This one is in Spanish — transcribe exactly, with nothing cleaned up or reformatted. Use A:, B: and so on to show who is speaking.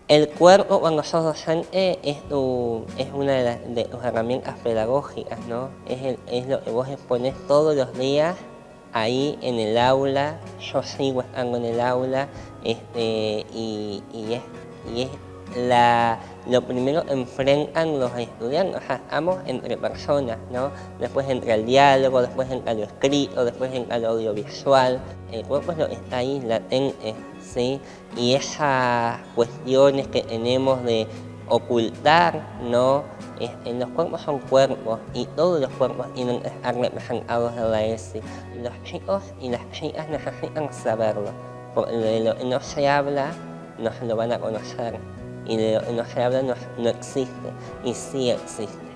A: El cuerpo cuando sos docente es, tu, es una de, las, de tus herramientas pedagógicas, ¿no? Es, el, es lo que vos exponés todos los días ahí en el aula. Yo sigo estando en el aula este, y, y es, y es la, lo primero que enfrentan los estudiantes. O sea, estamos entre personas, ¿no? Después entra el diálogo, después entra lo escrito, después entra lo audiovisual. El cuerpo es lo que está ahí latente, ¿sí? Y esas cuestiones que tenemos de ocultar, ¿no? Este, los cuerpos son cuerpos y todos los cuerpos tienen que estar representados en la ESI. Los chicos y las chicas necesitan saberlo, porque de lo que no se habla no se lo van a conocer y de lo que no se habla no, no existe, y sí existe.